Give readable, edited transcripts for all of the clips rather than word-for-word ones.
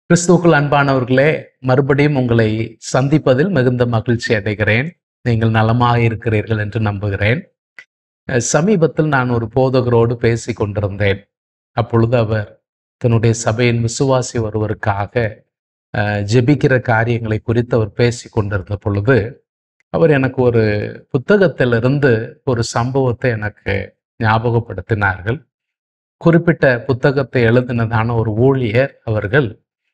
கிறிஸ்துவுக்குள் அன்பானவர்களே, மறுபடியும் உங்களை சந்திப்பதில் மிகுந்த மகிழ்ச்சி அடைகிறேன். நீங்கள் நலமாக இருக்கிறீர்கள் என்று நம்புகிறேன். சமீபத்தில் நான் ஒரு போதகரோடு பேசிக் கொண்டிருந்தேன். அப்பொழுது அவர் தன்னுடைய சபையின் விசுவாசி ஒருவருக்காக ஜெபிக்கிற காரியங்களை குறித்து அவர் பேசிக் கொண்டிருந்த பொழுது, அவர் எனக்கு ஒரு புத்தகத்திலிருந்து ஒரு சம்பவத்தை எனக்கு ஞாபகப்படுத்தினார்கள். குறிப்பிட்ட புத்தகத்தை எழுதினதான ஒரு ஊழியர் அவர்கள்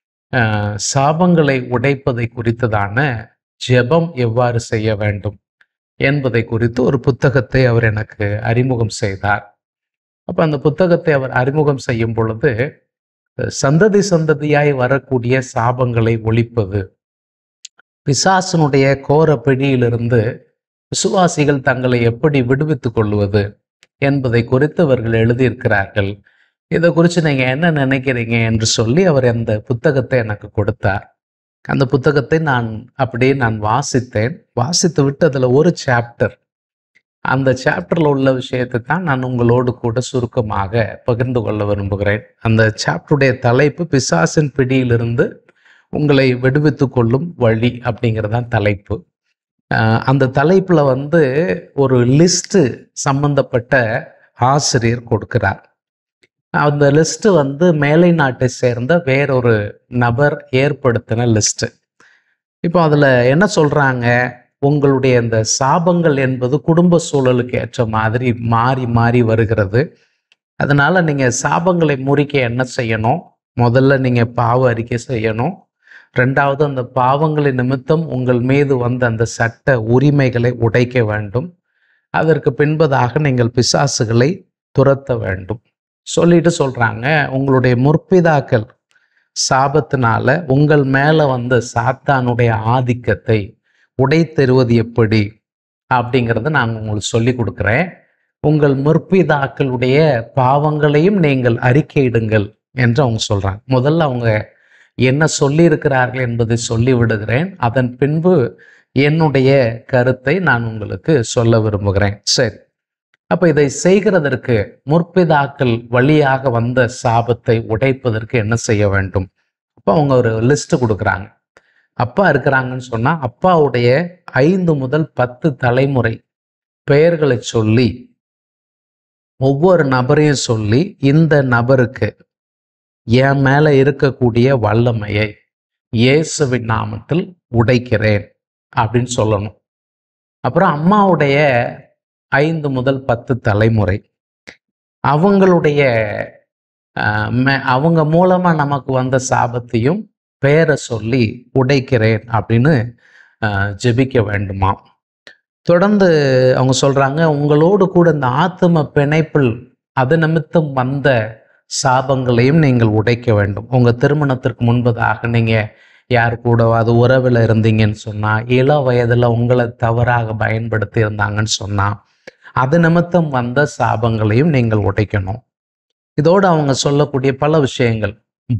சாபங்களை உடைப்பதை குறித்ததான ஜெபம் எவ்வாறு செய்ய வேண்டும் என்பதை குறித்து ஒரு புத்தகத்தை அவர் எனக்கு அறிமுகம் செய்தார். அப்போ அந்த புத்தகத்தை அவர் அறிமுகம் செய்யும் பொழுது, சந்ததி சந்ததியாய் வரக்கூடிய சாபங்களை ஒழிப்பது, பிசாசனுடைய கோர பிடியிலிருந்து விசுவாசிகள் தங்களை எப்படி விடுவித்துக் கொள்வது என்பதை குறித்து அவர்கள் எழுதியிருக்கிறார்கள். இதை குறித்து நீங்கள் என்ன நினைக்கிறீங்க என்று சொல்லி அவர் அந்த புத்தகத்தை எனக்கு கொடுத்தார். அந்த புத்தகத்தை நான் வாசித்தேன். வாசித்து விட்டு அதில் ஒரு சாப்டர், அந்த சாப்டரில் உள்ள விஷயத்தை தான் நான் உங்களோடு கூட சுருக்கமாக பகிர்ந்து கொள்ள விரும்புகிறேன். அந்த சாப்டருடைய தலைப்பு பிசாசின் பிடியிலிருந்து உங்களை விடுவித்து கொள்ளும் வழி அப்படிங்கிறதான் தலைப்பு. அந்த தலைப்பில் ஒரு லிஸ்ட்டு சம்பந்தப்பட்ட ஆசிரியர் கொடுக்கிறார். அந்த லிஸ்ட்டு மேலை நாட்டை சேர்ந்த வேறொரு நபர் ஏற்படுத்தின லிஸ்ட்டு. இப்போ அதில் என்ன சொல்கிறாங்க, உங்களுடைய இந்த சாபங்கள் என்பது குடும்ப சூழலுக்கு ஏற்ற மாதிரி மாறி மாறி வருகிறது. அதனால் நீங்கள் சாபங்களை முறிக்க என்ன செய்யணும்? முதல்ல நீங்கள் பாவ அறிக்கை செய்யணும். ரெண்டாவது, அந்த பாவங்களின் நிமித்தம் உங்கள் மீது வந்த அந்த சட்ட உரிமைகளை உடைக்க வேண்டும். அதற்கு பின்பதாக நீங்கள் பிசாசுகளை துரத்த வேண்டும் சொல்லிட்டு சொல்கிறாங்க, உங்களுடைய முற்பிதாக்கள் சாபத்தினால உங்கள் மேலே வந்த சாத்தானுடைய ஆதிக்கத்தை உடைத்தெறுவது எப்படி அப்படிங்கிறத நான் உங்களுக்கு சொல்லி கொடுக்குறேன். உங்கள் முற்பிதாக்களுடைய பாவங்களையும் நீங்கள் அறிக்கையிடுங்கள் என்று அவங்க சொல்கிறாங்க. முதல்ல அவங்க என்ன சொல்லியிருக்கிறார்கள் என்பதை சொல்லி விடுகிறேன். அதன் பின்பு என்னுடைய கருத்தை நான் உங்களுக்கு சொல்ல விரும்புகிறேன். சரி, அப்போ இதை செய்கிறதற்கு முற்பிதாக்கள் வழியாக வந்த சாபத்தை உடைப்பதற்கு என்ன செய்ய வேண்டும்? அப்போ அவங்க ஒரு லிஸ்ட்டு கொடுக்குறாங்க. அப்பா இருக்கிறாங்கன்னு சொன்னால் அப்பாவுடைய 5 முதல் 10 தலைமுறை பெயர்களை சொல்லி, ஒவ்வொரு நபரையும் சொல்லி, இந்த நபருக்கு என் மேலே இருக்கக்கூடிய வல்லமையை இயேசுவின் நாமத்தில் உடைக்கிறேன் அப்படின்னு சொல்லணும். அப்புறம் அம்மாவுடைய 5 முதல் 10 தலைமுறை அவங்களுடைய அவங்க மூலமாக நமக்கு வந்த சாபத்தையும் பெயரை சொல்லி உடைக்கிறேன் அப்படின்னு ஜெபிக்க வேண்டுமா. தொடர்ந்து அவங்க சொல்கிறாங்க, உங்களோடு கூட இந்த ஆத்தும பிணைப்பில் அது நிமித்தம் வந்த சாபங்களையும் நீங்கள் உடைக்க வேண்டும். உங்கள் திருமணத்திற்கு முன்பதாக நீங்கள் யார் கூடவாது உறவில் இருந்தீங்கன்னு சொன்னால், இள வயதில் உங்களை தவறாக பயன்படுத்தி இருந்தாங்கன்னு சொன்னால், அது நிமித்தம் வந்த சாபங்களையும் நீங்கள் உடைக்கணும். இதோடு அவங்க சொல்லக்கூடிய பல விஷயங்கள்,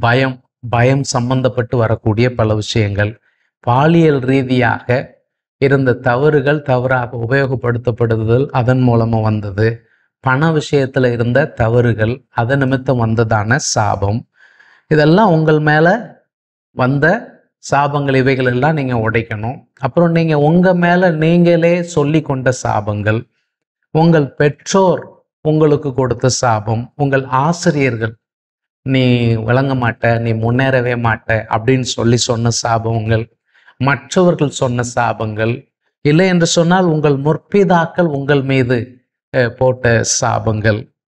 பயம் சம்பந்தப்பட்டு வரக்கூடிய பல விஷயங்கள், பாலியல் ரீதியாக இருந்த தவறுகள் தவறாக உபயோகப்படுத்தப்படுதல் அதன் மூலமாக வந்தது, பண விஷயத்தில் இருந்த தவறுகள் அதன் நிமித்தம் வந்ததான சாபம், இதெல்லாம் உங்கள் மேலே வந்த சாபங்கள், இவைகள் எல்லாம் நீங்கள் உடைக்கணும். அப்புறம் நீங்கள் உங்கள் மேலே நீங்களே சொல்லி கொண்ட சாபங்கள், உங்கள் பெற்றோர் உங்களுக்கு கொடுத்த சாபம், உங்கள் ஆசிரியர்கள் நீ விளங்க மாட்ட, நீ முன்னேறவே மாட்ட அப்படின்னு சொல்லி சொன்ன சாபங்கள், மற்றவர்கள் சொன்ன சாபங்கள், இல்லை என்று சொன்னால் உங்கள் முற்பிதாக்கள் உங்கள் மீது போட்ட சாபங்கள்,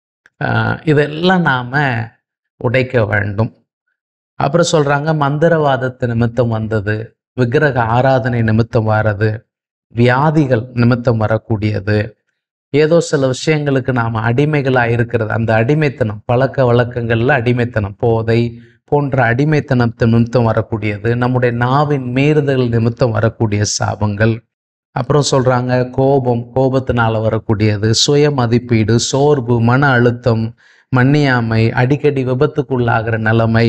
இதெல்லாம் நாம் உடைக்க வேண்டும். அப்புறம் சொல்கிறாங்க, மந்திரவாதத்து நிமித்தம் வந்தது, விக்கிரக ஆராதனை நிமித்தம் வர்றது, வியாதிகள் நிமித்தம் வரக்கூடியது, ஏதோ சில விஷயங்களுக்கு நாம் அடிமைகளாக இருக்கிறது, அந்த அடிமைத்தனம், பழக்க வழக்கங்களில் அடிமைத்தனம், போதை போன்ற அடிமைத்தனத்து நிமித்தம் வரக்கூடியது, நம்முடைய நாவின் மீறுதல் நிமித்தம் வரக்கூடிய சாபங்கள். அப்புறம் சொல்கிறாங்க, கோபத்தினால் வரக்கூடியது, சுய மதிப்பீடு, சோர்வு, மன அழுத்தம், மன்னியாமை, அடிக்கடி விபத்துக்குள்ளாகிற நிலைமை,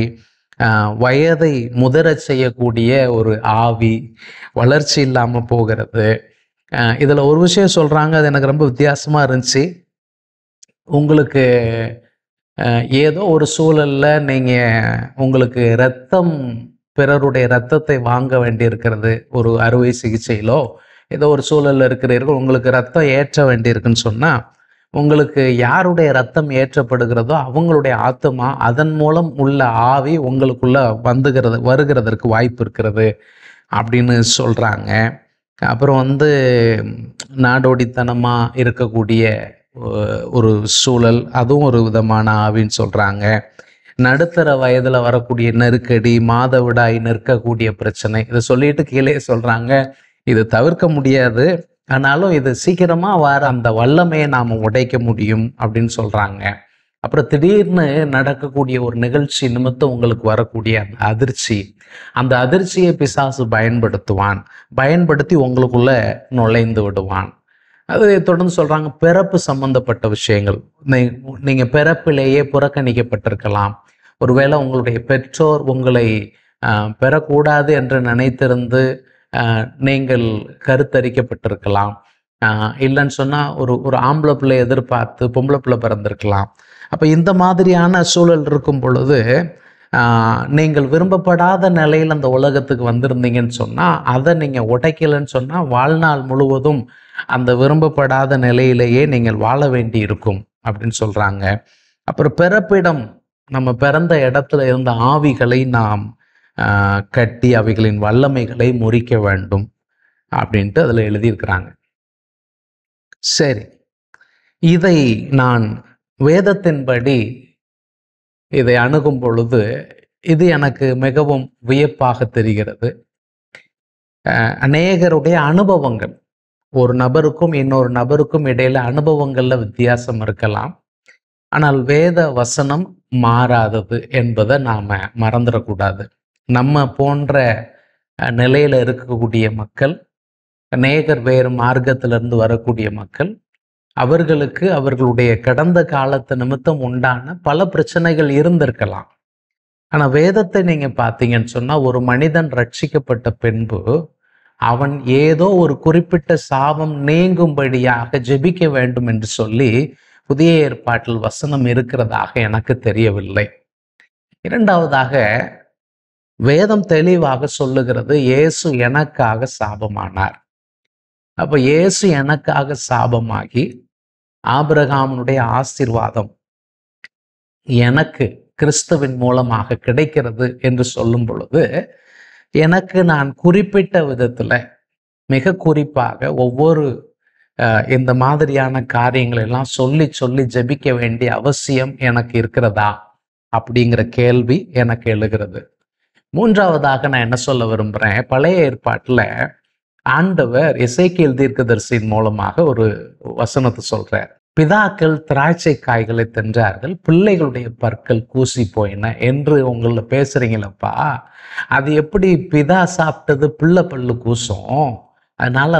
வயதை முதிரச் செய்யக்கூடிய ஒரு ஆவி, வளர்ச்சி இல்லாமல் போகிறது. இதில் ஒரு விஷயம் சொல்கிறாங்க, அது எனக்கு ரொம்ப வித்தியாசமாக இருந்துச்சு. உங்களுக்கு ஏதோ ஒரு சூழல்ல நீங்க உங்களுக்கு பிறருடைய இரத்தத்தை வாங்க வேண்டியிருக்கிறது, ஒரு அறுவை சிகிச்சையிலோ ஏதோ ஒரு சூழல்ல இருக்கிறீர்கள், உங்களுக்கு இரத்தம் ஏற்ற வேண்டியிருக்குன்னு சொன்னா, உங்களுக்கு யாருடைய இரத்தம் ஏற்றப்படுகிறதோ அவங்களுடைய ஆத்துமா, அதன் மூலம் உள்ள ஆவி உங்களுக்குள்ள வருகிறதற்கு வாய்ப்பு இருக்கிறது அப்படின்னு சொல்றாங்க. அப்புறம் நாடோடித்தனமா இருக்கக்கூடிய ஒரு சூழல், அதுவும் ஒரு விதமான ஆவின்னு சொல்றாங்க. நடுத்தர வயதுல வரக்கூடிய நெருக்கடி, மாதவிடாய் நிற்கக்கூடிய பிரச்சனை, இதை சொல்லிட்டு கீழே சொல்றாங்க, இது தவிர்க்க முடியாது, ஆனாலும் இது சீக்கிரமா வர அந்த வல்லமையை நாம உடைக்க முடியும் அப்படின்னு சொல்றாங்க. அப்புறம் திடீர்னு நடக்கக்கூடிய ஒரு நிகழ்ச்சி நிமித்தம் உங்களுக்கு வரக்கூடிய அந்த அதிர்ச்சியை பிசாசு பயன்படுத்தி உங்களுக்குள்ள நுழைந்து விடுவான். அது தொடர்ந்து சொல்றாங்க, பிறப்பு சம்பந்தப்பட்ட விஷயங்கள். நீங்க பிறப்பிலேயே புறக்கணிக்கப்பட்டிருக்கலாம். ஒருவேளை உங்களுடைய பெற்றோர் உங்களை பெறக்கூடாது என்று நினைத்திருந்து நீங்கள் கருத்தரிக்கப்பட்டிருக்கலாம். இல்லைன்னு சொன்னா ஒரு ஆம்பளை பிள்ளை எதிர்பார்த்து பொம்பளை பிள்ளை பிறந்திருக்கலாம். அப்ப இந்த மாதிரியான சூழல் இருக்கும் பொழுது நீங்கள் விரும்பப்படாத நிலையில் அந்த உலகத்துக்கு வந்திருந்தீங்கன்னு சொன்னா, அதை நீங்க உடைக்கலன்னு சொன்னா, வாழ்நாள் முழுவதும் அந்த விரும்பப்படாத நிலையிலேயே நீங்கள் வாழ வேண்டி இருக்கும் அப்படின்னு சொல்றாங்க. அப்புறம் பிறப்பிடம், நம்ம பிறந்த இடத்துல இருந்த ஆவிகளை நாம் கட்டி அவைகளின் வல்லமைகளை முறிக்க வேண்டும் அப்படின்ட்டு அதுல எழுதியிருக்கிறாங்க. சரி, இதை நான் வேதத்தின்படி இதை அணுகும் பொழுது இது எனக்கு மிகவும் வியப்பாக தெரிகிறது. அநேகருடைய அனுபவங்கள், ஒரு நபருக்கும் இன்னொரு நபருக்கும் இடையில அனுபவங்கள்ல வித்தியாசம் இருக்கலாம். ஆனால் வேத வசனம் மாறாதது என்பதை நாம மறந்துடக்கூடாது. நம்ம போன்ற நிலையில இருக்கக்கூடிய மக்கள், அநேகர் வேறு மார்க்கத்திலிருந்து வரக்கூடிய மக்கள், அவர்களுக்கு அவர்களுடைய கடந்த காலத்து நிமித்தம் உண்டான பல பிரச்சனைகள் இருந்திருக்கலாம். ஆனா வேதத்தை நீங்க பார்த்தீங்கன்னு சொன்னா, ஒரு மனிதன் ரட்சிக்கப்பட்ட பின்பு அவன் ஏதோ ஒரு குறிப்பிட்ட சாபம் நீங்கும்படியாக ஜெபிக்க வேண்டும் என்று சொல்லி புதிய ஏற்பாட்டில் வசனம் இருக்கிறதாக எனக்கு தெரியவில்லை. இரண்டாவதாக, வேதம் தெளிவாக சொல்லுகிறது, இயேசு எனக்காக சாபமானார். அப்ப இயேசு எனக்காக சாபமாகி ஆபிரகாமுடைய ஆசீர்வாதம் எனக்கு கிறிஸ்துவின் மூலமாக கிடைக்கிறது என்று சொல்லும் பொழுது, எனக்கு நான் குறிப்பிட்ட விதத்துல மிக குறிப்பாக ஒவ்வொரு இந்த மாதிரியான காரியங்களை எல்லாம் சொல்லி சொல்லி ஜெபிக்க வேண்டிய அவசியம் எனக்கு இருக்கிறதா அப்படிங்கிற கேள்வி எனக்கு எழுகிறது. மூன்றாவதாக நான் என்ன சொல்ல விரும்புறேன், பழைய ஏற்பாட்டுல ஆண்டவர் எசேக்கியேல் தீர்க்கதரிசியின் மூலமாக ஒரு வசனத்தை சொல்றார். பிதாக்கள் திராட்சை காய்களை தின்றார்கள், பிள்ளைகளுடைய பற்கள் கூசி போயின என்று உங்களை பேசுறீங்களப்பா, அது எப்படி பிதா சாப்பிட்டது பிள்ளை பல்லு கூசும்? அதனால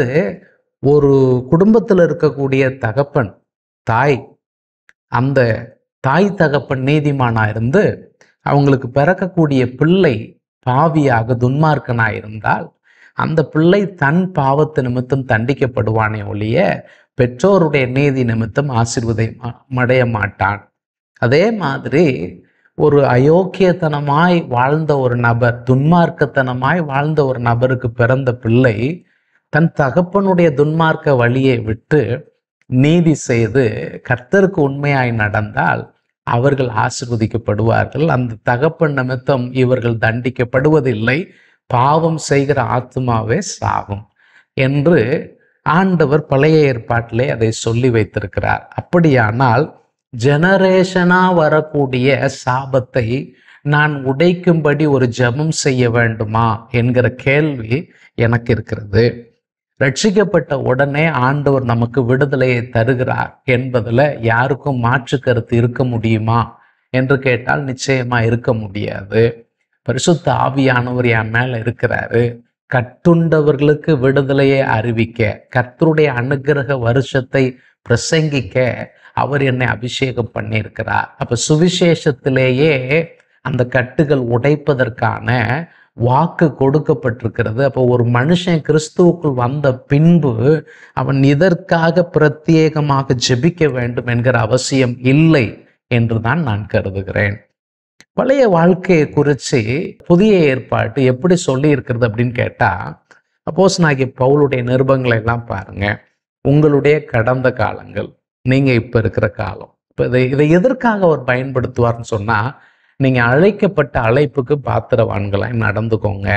ஒரு குடும்பத்தில் இருக்கக்கூடிய தகப்பன் தாய், அந்த தாய் தகப்பன் நீதிமானா இருந்து அவங்களுக்கு பிறக்கக்கூடிய பிள்ளை பாவியாக துன்மார்க்கனா இருந்தால் அந்த பிள்ளை தன் பாவத்து நிமித்தம் தண்டிக்கப்படுவானே ஒழிய பெற்றோருடைய நீதி நிமித்தம் ஆசீர்வாதம் அடைய மாட்டான். அதே மாதிரி ஒரு அயோக்கியத்தனமாய் வாழ்ந்த ஒரு நபர், துன்மார்க்கத்தனமாய் வாழ்ந்த ஒரு நபருக்கு பிறந்த பிள்ளை தன் தகப்பனுடைய துன்மார்க்க வழியை விட்டு நீதி செய்து கர்த்தருக்கு உண்மையாய் நடந்தால் அவர்கள் ஆசீர்வதிக்கப்படுவார்கள். அந்த தகப்பன் நிமித்தம் இவர்கள் தண்டிக்கப்படுவதில்லை, பாவம் செய்கிற ஆத்மாவே சாகும் என்று ஆண்டவர் பழைய ஏற்பாட்டிலே அதை சொல்லி வைத்திருக்கிறார். அப்படியானால் ஜெனரேஷனா வரக்கூடிய சாபத்தை நான் உடைக்கும்படி ஒரு ஜெபம் செய்ய வேண்டுமா என்கிற கேள்வி எனக்கு இருக்கிறது. ரட்சிக்கப்பட்ட உடனே ஆண்டவர் நமக்கு விடுதலையை தருகிறார் என்பதுல யாருக்கும் மாற்று கருத்து இருக்க முடியுமா என்று கேட்டால் நிச்சயமா இருக்க முடியாது. பரிசுத்த ஆவியானவர் என் மேல இருக்கிறாரு, கட்டுண்டவர்களுக்கு விடுதலையை அறிவிக்க, கர்த்தருடைய அனுக்கிரக வருஷத்தை பிரசங்கிக்க அவர் என்னை அபிஷேகம் பண்ணியிருக்கிறார். அப்ப சுவிசேஷத்திலேயே அந்த கட்டுகள் உடைப்பதற்கான வாக்கு கொடுக்கப்பட்டிருக்கிறது. அப்போ ஒரு மனுஷன் கிறிஸ்துவுக்குள் வந்த பின்பு அவன் இதற்காக பிரத்யேகமாக ஜெபிக்க வேண்டும் என்கிற அவசியம் இல்லை என்றுதான் நான் கருதுகிறேன். பழைய வாழ்க்கையை குறித்து புதிய ஏற்பாடு எப்படி சொல்லி இருக்கிறது அப்படின்னு கேட்டா, அப்போஸ்தலனாகிய பவுலுடைய நிருபங்களை எல்லாம் பாருங்க. உங்களுடைய கடந்த காலங்கள், நீங்க இப்ப இருக்கிற காலம், இப்ப இதை எதற்காக அவர் பயன்படுத்துவார்னு சொன்னா, நீங்க அழைக்கப்பட்ட அழைப்புக்கு பாத்திரவான்களாய் நடந்துக்கோங்க.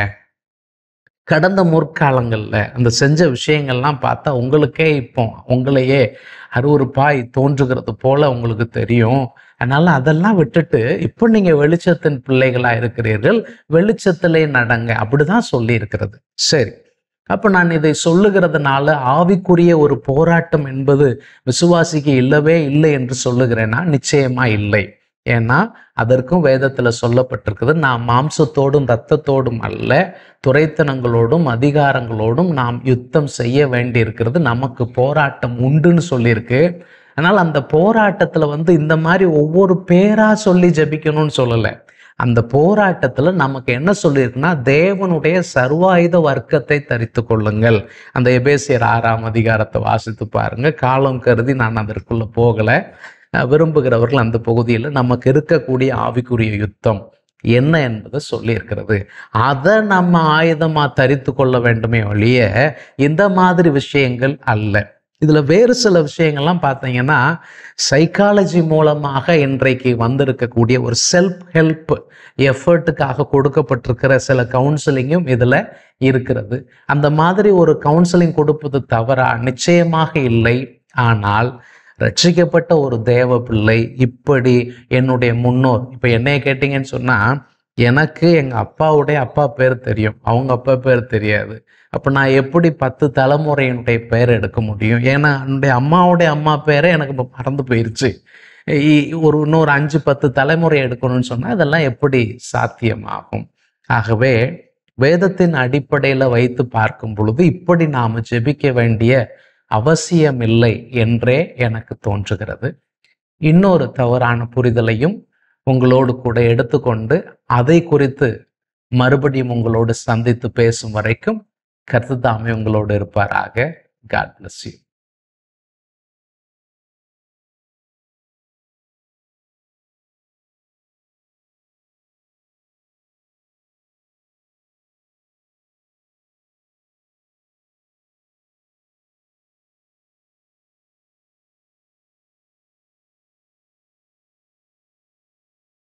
கடந்த முற்காலங்கள்ல அந்த செஞ்ச விஷயங்கள்லாம் பார்த்தா உங்களுக்கே இப்போ உங்களையே அருவருப்பாய் தோன்றுகிறது போல உங்களுக்கு தெரியும். அதனால அதெல்லாம் விட்டுட்டு இப்போ நீங்க வெளிச்சத்தின் பிள்ளைகளா இருக்கிறீர்கள், வெளிச்சத்திலே நடங்க, அப்படிதான் சொல்லி இருக்கிறது. சரி, அப்ப நான் இதை சொல்லுகிறதுனால ஆவிக்குரிய ஒரு போராட்டம் என்பது விசுவாசிக்கு இல்லவே இல்லை என்று சொல்லுகிறேன்னா நிச்சயமா இல்லை. ஏன்னா அதற்கும் வேதத்துல சொல்லப்பட்டிருக்குது, நாம் மாம்சத்தோடும் இரத்தத்தோடும் அல்ல, துரைத்தனங்களோடும் அதிகாரங்களோடும் நாம் யுத்தம் செய்ய வேண்டி இருக்கிறது, நமக்கு போராட்டம் உண்டுன்னு சொல்லியிருக்கு. அதனால் அந்த போராட்டத்துல இந்த மாதிரி ஒவ்வொரு பேரா சொல்லி ஜெபிக்கணும்னு சொல்லலை. அந்த போராட்டத்துல நமக்கு என்ன சொல்லியிருக்குன்னா, தேவனுடைய சர்வாயுத வர்க்கத்தை தரித்து கொள்ளுங்கள். அந்த எபேசியர் 6ஆம் அதிகாரத்தை வாசித்து பாருங்க. காலம் கருதி நான் அதற்குள்ள போகல. விரும்புகிறவர்கள் அந்த பகுதியில் நமக்கு இருக்கக்கூடிய ஆவிக்குரிய யுத்தம் என்ன என்பதை சொல்லி இருக்கிறது. அதை நம்ம ஆயுதமா தரித்து கொள்ள வேண்டுமே ஒழிய இந்த மாதிரி விஷயங்கள் அல்ல. இதுல வேறு சில விஷயங்கள்லாம் பார்த்தீங்கன்னா, சைக்காலஜி மூலமாக இன்றைக்கு வந்திருக்கக்கூடிய ஒரு செல்ஃப் ஹெல்ப் எஃபர்ட்டுக்காக கொடுக்கப்பட்டிருக்கிற சில கவுன்சிலிங்கும் இதுல இருக்கிறது. அந்த மாதிரி ஒரு கவுன்சிலிங் கொடுப்பது தவறா? நிச்சயமாக இல்லை. ஆனால் ரட்சிக்கப்பட்ட ஒரு தேவ பிள்ளை இப்படி என்னுடைய முன்னோர், இப்ப என்னைய கேட்டீங்கன்னு சொன்னா, எனக்கு எங்க அப்பாவுடைய அப்பா பேர் தெரியும், அவங்க அப்பா பேர் தெரியாது. அப்ப நான் எப்படி 10 தலைமுறையினுடைய பெயர் எடுக்க முடியும்? ஏன்னா என்னுடைய அம்மாவுடைய அம்மா பேரை எனக்கு இப்போ மறந்து போயிருச்சு. இன்னொரு 5-10 தலைமுறை எடுக்கணும்னு சொன்னா அதெல்லாம் எப்படி சாத்தியமாகும்? ஆகவே வேதத்தின் அடிப்படையில வைத்து பார்க்கும் பொழுது இப்படி நாம ஜெபிக்க வேண்டிய அவசியம் இல்லை என்றே எனக்கு தோன்றுகிறது. இன்னொரு தவறான புரிதலையும் உங்களோடு கூட எடுத்துக்கொண்டு அதை குறித்து மறுபடியும் உங்களோடு சந்தித்து பேசும் வரைக்கும் கர்த்தர் தாமே உங்களோடு இருப்பாராக. God bless you.